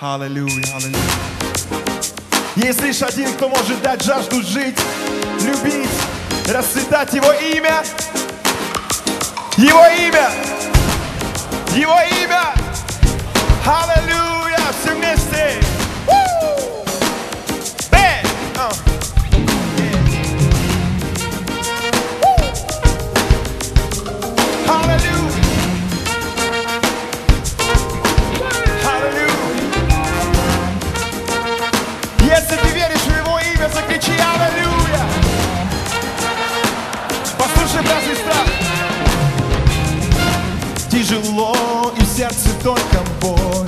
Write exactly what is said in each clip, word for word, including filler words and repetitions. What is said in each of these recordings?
Аллилуйя, аллилуйя. Есть лишь один, кто может дать жажду жить, любить, расцветать. Его имя, Его имя, Его имя. Аллилуйя, все вместе. Эй! Uh. Если ты веришь в Его имя, закричи аллилуйя. Послушай, брат, сестра. Тяжело и в сердце только боль,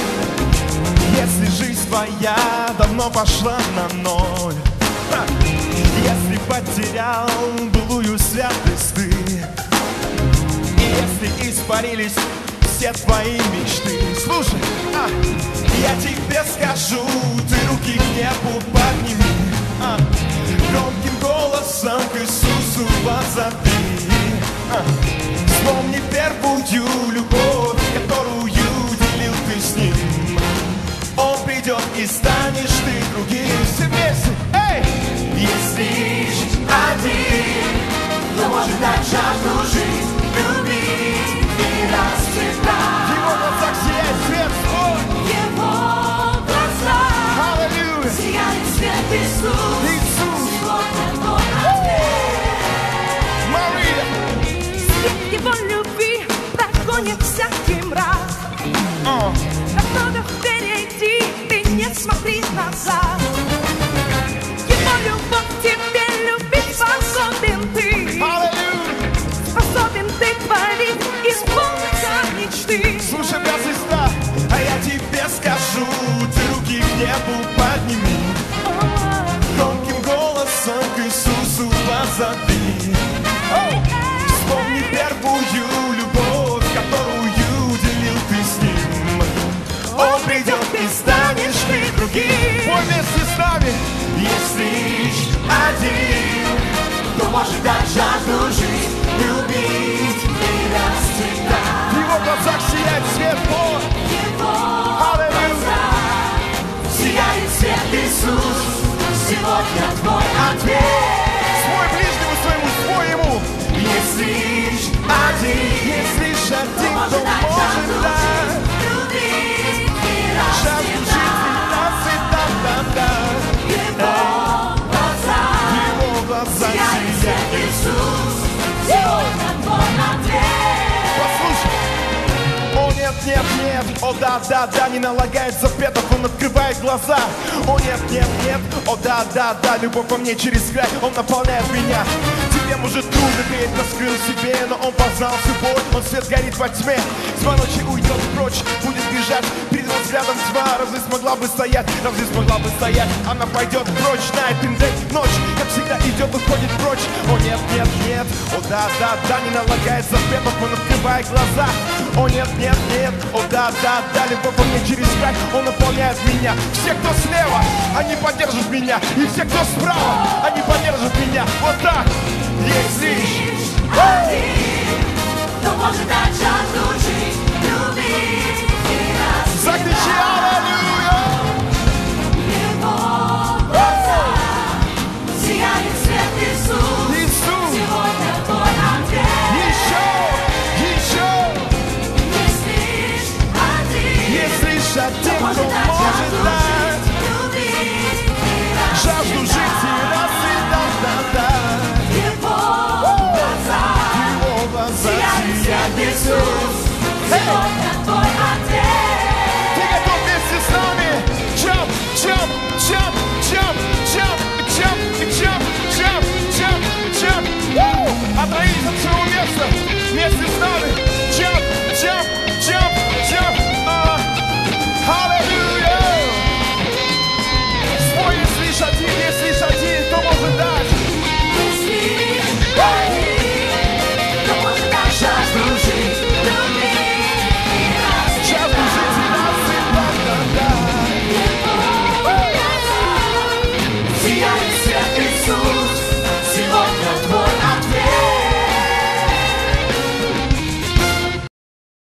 если жизнь твоя давно пошла на ноль. Если потерял былую святость ты, и если испарились все твои мечты. Слушай, а, я тебе скажу, ты руки к небу подними, а, громким голосом к Иисусу возопи, а, вспомни первую любовь, которую делил ты с Ним. Он придет и станешь ты другим. Все вместе, эй! Есть лишь один, кто может дать жажду жить, любить и расцветать. В Его глазах сияет свет свой. Его глаза, аллилуйя, сияет свет Иисус. Иисус. Сегодня твой ответ. Мария. Свет Его любви прогонит всякий мрак. Oh. Так много впереди, ты не смотри назад. Его любовь тебе любить способен ты. Аллилуйя. Способен ты творить, исполниться мечты. Слушай, брат, сестра, а я тебе скажу, ты руки к небу подними, громким голосом к Иисусу возопи. Вспомни первую любовь, которую делил ты с Ним. Он придет и станешь ты другим. Пой вместе с нами. Есть лишь один, кто может дать жажду жить, любить и расцветать. В Его глазах сияет свет Бог. Его глаза сияет свет Иисус. Сегодня твой ответ. Свой ближнему своему, свой ему. Есть лишь один, Есть лишь один, кто может дать может жажду дать жить, любить и жажду жить и расцветать. расцветать. Его глаза Его глаза сияет свет сияют. Иисус. Сегодня твой ответ. Послушай. О нет, нет, нет, о да, да, да, не налагает запретов, он открывает глаза. О нет, нет, нет, о да, да, да, любовь во мне через край, он наполняет меня. Тебе может трудно верить, раскрыл себе, но он познал всю боль, он свет горит во тьме. Тьма ночи уйдет прочь, будет бежать, перед его взглядом тьма разве смогла бы стоять, разве смогла бы стоять, она пойдет прочь, night and day, ночь, как всегда идет, уходит прочь. О нет, нет, нет, о да, да, да, не налагает запретов, он открывает глаза. О нет, нет, нет, о да, да, да, любовь во мне через край, он наполняет меня. Все, кто слева, они поддержат меня, и все, кто справа, они поддержат меня. Вот так. Есть лишь один, кто может дать жажду жить, любить и расцветать. Закричи аллилуйя! Его глаза сияет свет Иисус. Иисус! Сегодня твой ответ. Еще! Еще! Есть лишь один, Есть лишь один, кто может дать может жажду дать жить, любить и жажду жить и расцветать, да, да. Его глаза Его глаза сияет свет сияют. Иисус. Сегодня